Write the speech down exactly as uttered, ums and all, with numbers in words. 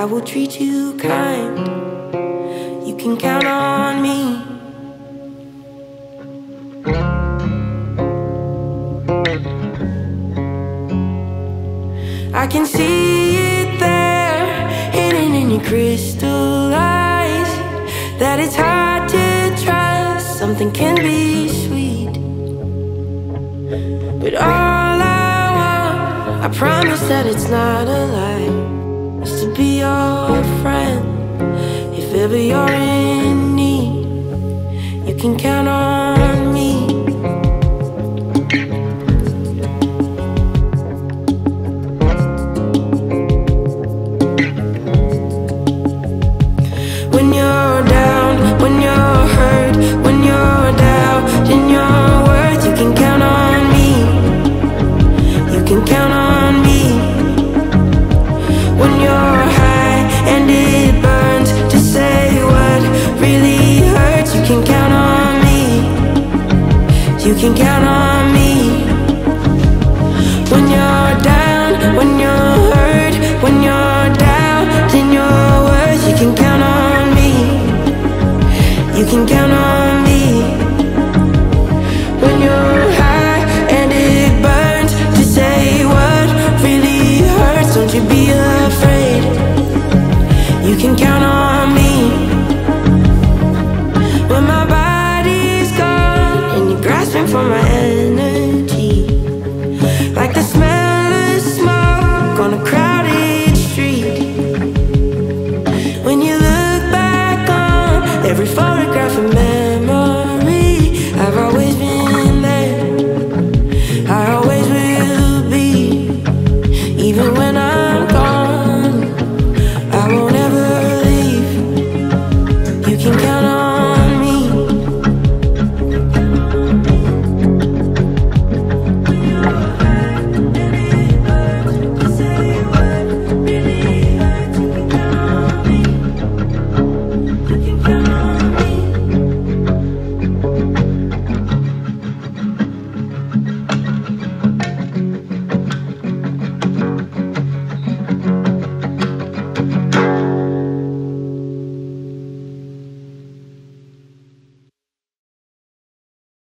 will treat you kind. You can count on me. I can see it there, hidden in your crystal eyes, that it's hard to trust something can be sweet. But all I want, I promise that it's not a lie, is to be your friend. If ever you're in need, you can count on me. When you're down, when you're hurt, when you're doubting your worth, you can count on me. You can count on me. When you're high and it burns to say what really hurts, you can count on me. You can count on me. When you're down, when you're hurt, when you're doubting your worth, you can count on me. You can count on me. When you're high and it burns to say what really hurts, don't you be afraid. You can count on